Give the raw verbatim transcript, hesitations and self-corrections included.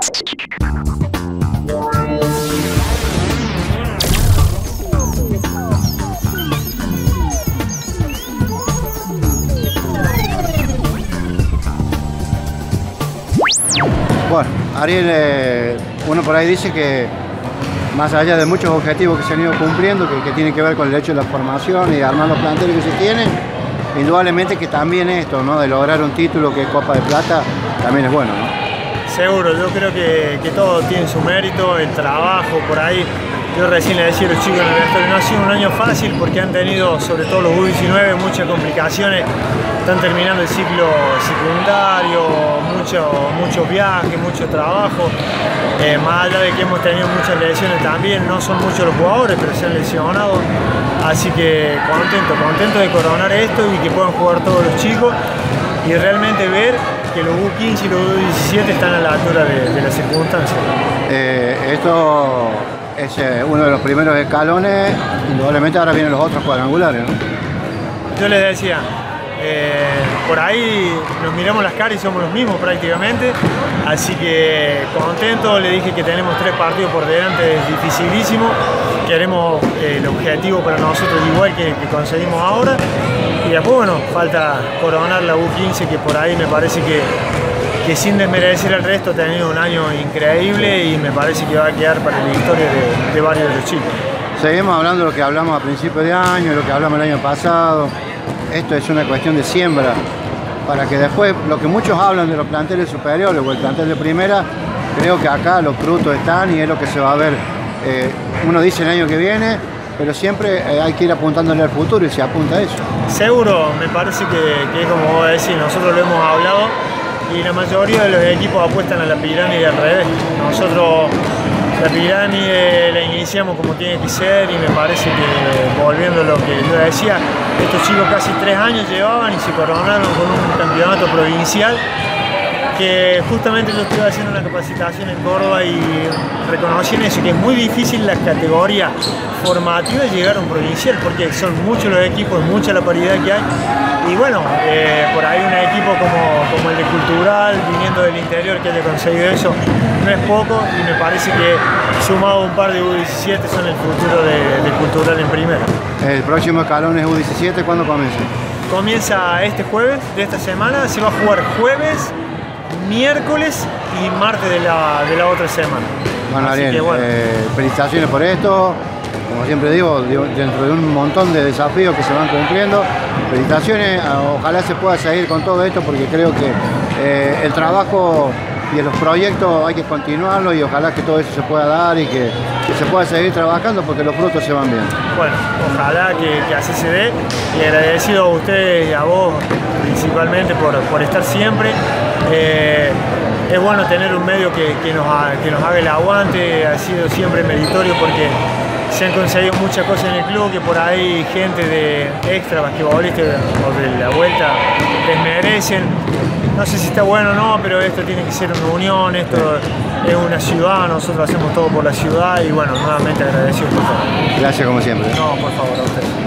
Bueno, Ariel, eh, uno por ahí dice que más allá de muchos objetivos que se han ido cumpliendo, que, que tienen que ver con el hecho de la formación y de armar los planteles que se tienen, indudablemente que también esto, ¿no?, de lograr un título que es Copa de Plata, también es bueno, ¿no? Seguro, yo creo que, que todo tiene su mérito, el trabajo por ahí. Yo recién le decía a los chicos en el vestuario, no ha sido un año fácil porque han tenido, sobre todo los U diecinueve, muchas complicaciones. Están terminando el ciclo secundario, mucho, muchos viajes, mucho trabajo. Eh, más allá de que hemos tenido muchas lesiones también, no son muchos los jugadores, pero se han lesionado. Así que contento, contento de coronar esto y que puedan jugar todos los chicos y realmente ver que los U quince y los U diecisiete están a la altura de, de las circunstancias. Eh, esto es eh, uno de los primeros escalones, indudablemente ahora vienen los otros cuadrangulares, ¿no? Yo les decía, eh, por ahí nos miramos las caras y somos los mismos prácticamente, así que contento, le dije que tenemos tres partidos por delante, es dificilísimo, queremos eh, el objetivo para nosotros igual que, que conseguimos ahora, y después bueno, falta coronar la U quince, que por ahí me parece que, que sin desmerecer al resto ha tenido un año increíble y me parece que va a quedar para la historia de, de varios de los chicos. Seguimos hablando de lo que hablamos a principios de año, lo que hablamos el año pasado. Esto es una cuestión de siembra, para que después, lo que muchos hablan de los planteles superiores o el plantel de primera, creo que acá los frutos están y es lo que se va a ver. Eh, uno dice el año que viene, pero siempre eh, hay que ir apuntándole al futuro y se apunta a eso. Seguro, me parece que, que es como vos decís, nosotros lo hemos hablado y la mayoría de los equipos apuestan a la pirámide al revés. Nosotros la pirámide la iniciamos como tiene que ser y me parece que, volviendo a lo que yo decía, estos chicos casi tres años llevaban y se coronaron con un campeonato provincial, que justamente yo estuve haciendo una capacitación en Córdoba y reconocí en eso, que es muy difícil la categoría formativa llegar a un provincial, porque son muchos los equipos, mucha la paridad que hay. Y bueno, eh, por ahí un equipo como, como el de Cultural, viniendo del interior, que haya conseguido eso, no es poco, y me parece que sumado un par de U diecisiete son el futuro de, de Cultural en primera. El próximo escalón es U diecisiete, ¿cuándo comienza? Comienza este jueves de esta semana, se va a jugar jueves, miércoles y martes de la, de la otra semana. Bueno, Así Ariel, que, bueno. Eh, felicitaciones por esto. Como siempre digo, dentro de un montón de desafíos que se van cumpliendo, felicitaciones, ojalá se pueda seguir con todo esto porque creo que eh, el trabajo y los proyectos hay que continuarlo y ojalá que todo eso se pueda dar y que, que se pueda seguir trabajando porque los frutos se van bien. Bueno, ojalá que, que así se dé y agradecido a ustedes y a vos principalmente por, por estar siempre. Eh, es bueno tener un medio que, que, nos ha, que nos haga el aguante, ha sido siempre meritorio porque se han conseguido muchas cosas en el club que por ahí gente de extra basquetbolistas o de la vuelta desmerecen. No sé si está bueno o no, pero esto tiene que ser una unión, esto es una ciudad, nosotros hacemos todo por la ciudad y bueno, nuevamente agradecido por todo. Gracias como siempre. No, por favor, a ustedes.